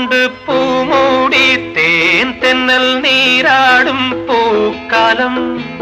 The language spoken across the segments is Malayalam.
കൊണ്ട് പൂമൂടി തേൻ തെന്നൽ നീരാടും പൂക്കാലം.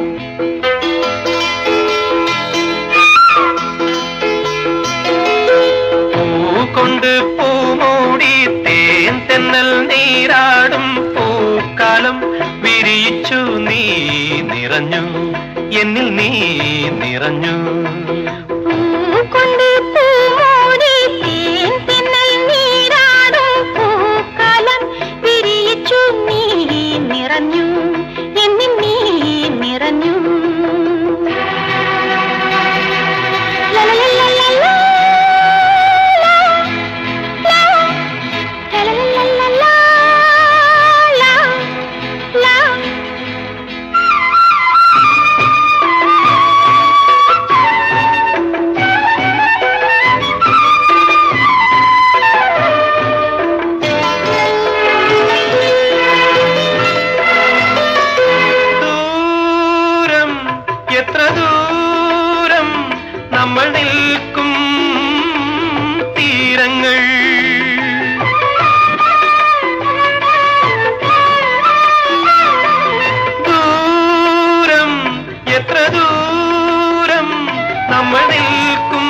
പൂകൊണ്ട് പൂമൂടി തേൻ തെന്നൽ നീരാടും പൂക്കാലം. വിരിയിച്ചു നീ നിറഞ്ഞു എന്നിൽ നീ നിറഞ്ഞു. പൂകൊണ്ട് പൂമൂടി തേൻ തെന്നൽ നീരാടും പൂക്കാലം. വിരിയിച്ചു നീ നിറഞ്ഞു എന്നിൽ നീ നിറഞ്ഞു. എത്ര ദൂരം നമ്മൾ നിൽക്കും തീരങ്ങൾ. ദൂരം എത്ര ദൂരം നമ്മൾ നിൽക്കും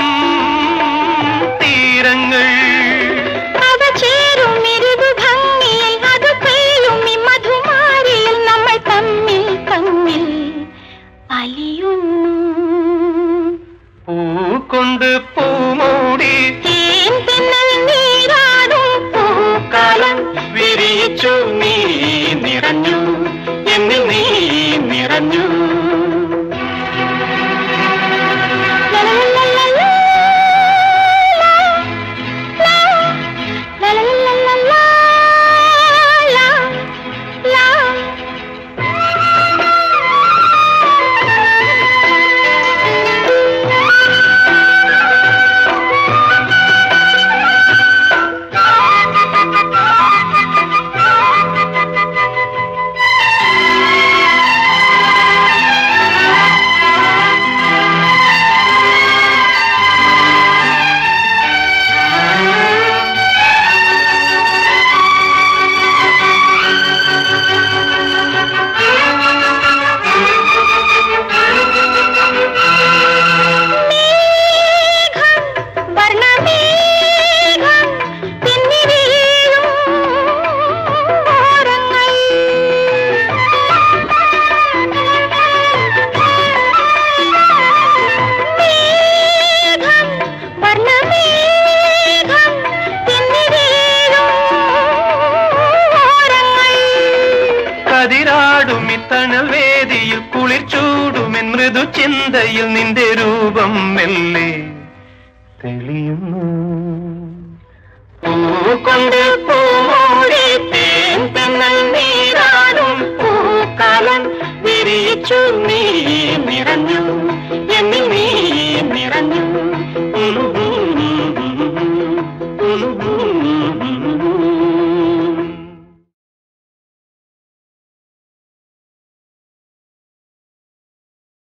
തീരങ്ങൾ. അത് ചേരും ഇരുപു ഭംഗിയിൽ അത് പെയ്യും ഈ മധുമാരിയിൽ നമ്മൾ തമ്മിൽ തമ്മിൽ അലിയുന്നു. പൂകൊണ്ട് പൂമൂടി തേൻ തെന്നൽ നീരാടും പൂക്കാലം. വിരിയിച്ചു നീ നിറഞ്ഞു എന്നിൽ നീ നിറഞ്ഞു. കതിരാടും ഇത്തണൽ വേദിയിൽ കുളിർ ചൂടുമെൻ മൃദു ചിന്തയിൽ നിന്റെ രൂപം മെല്ലെ തെളിയുന്നു. പൂകൊണ്ട് പൂമൂടി തേൻ തെന്നൽ നീരാടും പൂക്കാലം. വിരിയിച്ചു നീ നിറഞ്ഞു